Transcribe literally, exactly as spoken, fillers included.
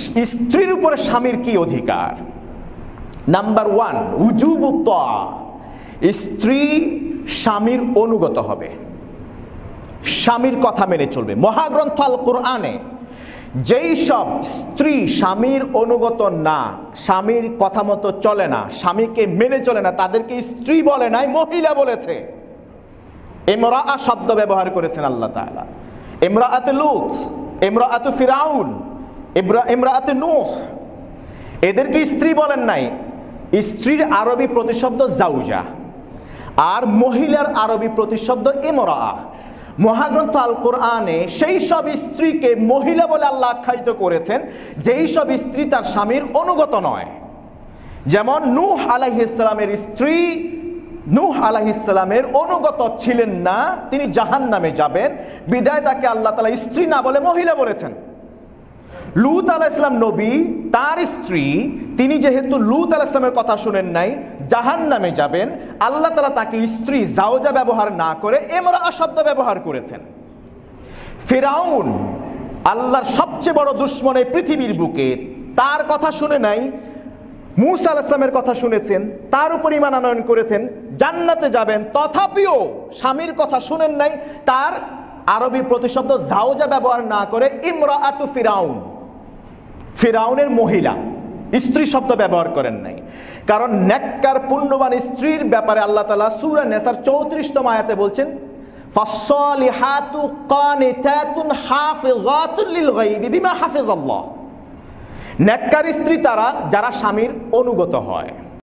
স্ত্রীর উপরে স্বামীর কি অধিকার? নাম্বার ওয়ান, উজুবু তাআ, স্ত্রী স্বামীর অনুগত হবে, স্বামীর কথা মেনে চলবে। মহাগ্রন্থ আল কোরআনে যেই সব স্ত্রী স্বামীর অনুগত না, স্বামীর কথা মতো চলে না, স্বামীকে মেনে চলে না, তাদেরকে স্ত্রী বলে নাই, মহিলা বলেছে। ইমরাআ শব্দ ব্যবহার করেছেন আল্লাহ তাআলা। ইমরাআতে লূত, ইমরাআতু ফিরাউন, ইমরাআতে নূহ, এদেরকে স্ত্রী বলেন নাই। স্ত্রীর আরবি প্রতিশব্দ জাউজা, আর মহিলার আরবি প্রতিশব্দ ইমরাআ। মহাগ্রন্থ আল কোরআনে সেই সব স্ত্রীকে মহিলা বলে আল্লাহ আখ্যায়িত করেছেন যেই সব স্ত্রী তার স্বামীর অনুগত নয়। যেমন নূহ আলাইহিস সালামের স্ত্রী নূহ আলাইহিস সালামের অনুগত ছিলেন না, তিনি জাহান্নামে যাবেন, বিদায় তাকে আল্লাহ তাআলা স্ত্রী না বলে মহিলা বলেছেন। লূত আলাইহিস সালাম নবী, তার স্ত্রী, তিনি যেহেতু লূত আলাইহিস সালামের কথা শুনেন নাই, জাহান্নামে যাবেন, আল্লাহ তাআলা তাকে স্ত্রী জাওজা ব্যবহার না করে ইমরাআ শব্দ ব্যবহার করেছেন। ফিরাউন আল্লাহর সবচেয়ে বড় দুশমন এই পৃথিবীর বুকে, তার কথা শুনে নাই, মূসা আলাইহিস সালামের কথা শুনেছেন, তার উপর ঈমান আনয়ন করেছেন, জান্নাতে যাবেন, তথাপিও স্বামীর কথা শুনেন নাই, তার আরবি প্রতিশব্দ জাওজা ব্যবহার না করে ইমরাআতু ফিরাউন, ফিরাউনের মহিলা, স্ত্রী শব্দ ব্যবহার করেন নাই। কারণ নেককার পুণ্যবান স্ত্রীর ব্যাপারে আল্লাহ তাআলা সূরা নেসার চৌত্রিশতম আয়াতে বলছেন, ফাসসালিহাতু কানিতাতুন হাফিজাতুল লিল গায়বি বিমা হাফিজাল্লাহ। নেককার স্ত্রী তারা যারা স্বামীর অনুগত হয়।